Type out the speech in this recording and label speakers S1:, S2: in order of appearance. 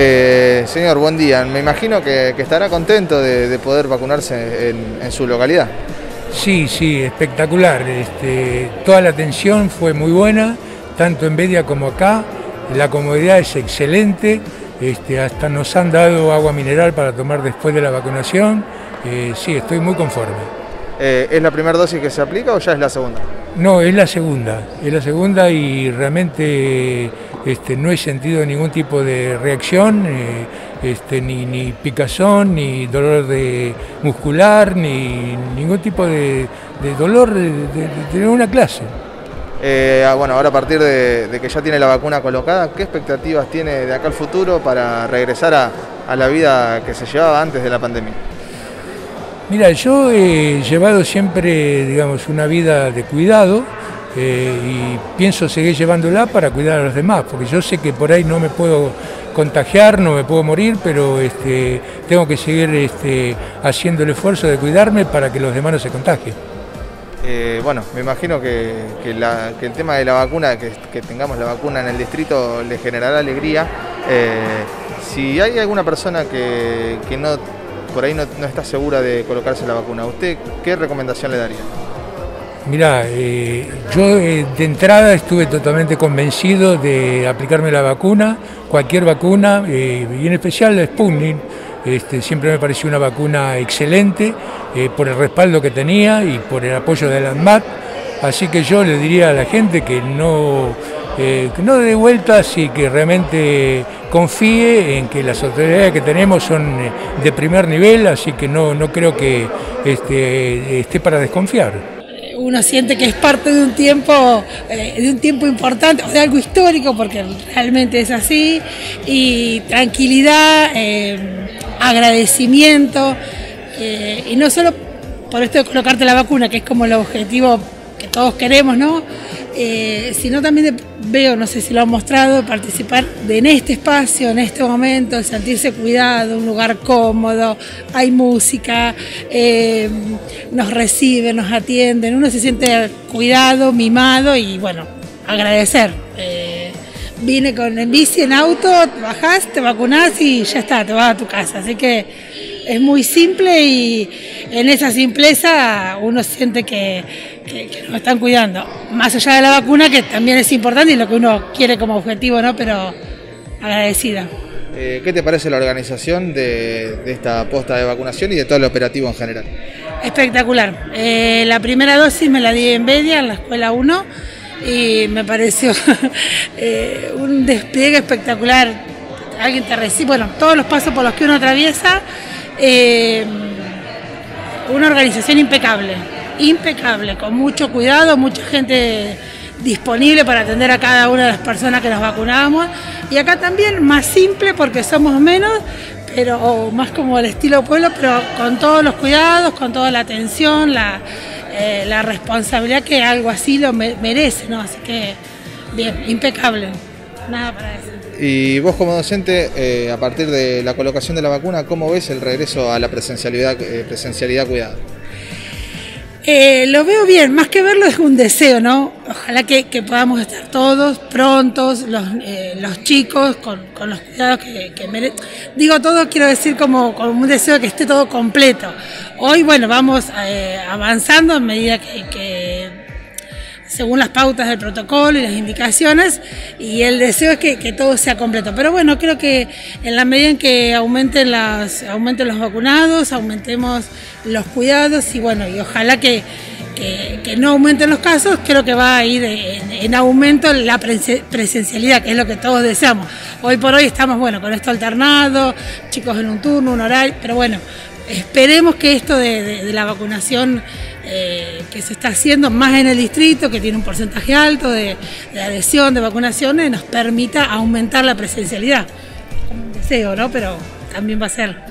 S1: Señor, buen día. Me imagino que estará contento de poder vacunarse en su localidad.
S2: Sí, sí, espectacular. Toda la atención fue muy buena, tanto en Bedia como acá. La comodidad es excelente. Hasta nos han dado agua mineral para tomar después de la vacunación. Sí, estoy muy conforme.
S1: ¿Es la primera dosis que se aplica o ya es la segunda?
S2: No, es la segunda y realmente no he sentido ningún tipo de reacción, ni picazón, ni dolor muscular, ni ningún tipo de dolor de ninguna clase.
S1: Bueno, ahora a partir de que ya tiene la vacuna colocada, ¿qué expectativas tiene de acá al futuro para regresar a la vida que se llevaba antes de la pandemia?
S2: Mira, yo he llevado siempre, digamos, una vida de cuidado y pienso seguir llevándola para cuidar a los demás, porque yo sé que por ahí no me puedo contagiar, no me puedo morir, pero tengo que seguir haciendo el esfuerzo de cuidarme para que los demás no se contagien.
S1: Bueno, me imagino que el tema de la vacuna, que tengamos la vacuna en el distrito, le generará alegría. Si hay alguna persona que por ahí no está segura de colocarse la vacuna, ¿usted qué recomendación le daría?
S2: Mirá, yo de entrada estuve totalmente convencido de aplicarme la vacuna, cualquier vacuna, y en especial la Sputnik. Siempre me pareció una vacuna excelente por el respaldo que tenía y por el apoyo de la ANMAT. Así que yo le diría a la gente que no dé vueltas y que realmente confíe en que las autoridades que tenemos son de primer nivel, así que no creo que esté para desconfiar.
S3: Uno siente que es parte de un tiempo importante, o de algo histórico, porque realmente es así, y tranquilidad, agradecimiento, y no solo por esto de colocarte la vacuna, que es como el objetivo que todos queremos, ¿no? Sino también veo, no sé si lo han mostrado, participar en este espacio, en este momento, sentirse cuidado, un lugar cómodo, hay música, nos reciben, nos atienden, uno se siente cuidado, mimado y bueno, agradecer. Vine en bici, en auto, bajás, te vacunás y ya está, te vas a tu casa, así que es muy simple y en esa simpleza uno siente que nos están cuidando, más allá de la vacuna, que también es importante y lo que uno quiere como objetivo, ¿no? Pero agradecida.
S1: ¿Qué te parece la organización de esta posta de vacunación y de todo el operativo en general?
S3: Espectacular. La primera dosis me la di en Bedia, en la escuela 1, y me pareció un despliegue espectacular. Alguien te recibe, bueno, todos los pasos por los que uno atraviesa, una organización impecable, con mucho cuidado, mucha gente disponible para atender a cada una de las personas que nos vacunamos, y acá también más simple porque somos menos, pero más como el estilo pueblo, pero con todos los cuidados, con toda la atención, la responsabilidad que algo así lo merece, ¿no? Así que bien, impecable, nada para decir.
S1: Y vos como docente, a partir de la colocación de la vacuna, ¿cómo ves el regreso a la presencialidad cuidada?
S3: Lo veo bien, más que verlo es un deseo, ¿no? Ojalá que podamos estar todos prontos, los chicos, con los cuidados que merecen. Digo todo, quiero decir como un deseo de que esté todo completo. Hoy, bueno, vamos avanzando a medida que según las pautas del protocolo y las indicaciones, y el deseo es que todo sea completo. Pero bueno, creo que en la medida en que aumenten los vacunados, aumentemos los cuidados, y bueno, y ojalá que no aumenten los casos, creo que va a ir en aumento la presencialidad, que es lo que todos deseamos. Hoy por hoy estamos, bueno, con esto alternado, chicos en un turno, un horario, pero bueno, esperemos que esto de la vacunación que se está haciendo más en el distrito, que tiene un porcentaje alto de adhesión, de vacunaciones, nos permita aumentar la presencialidad. Como un deseo, ¿no? Pero también va a ser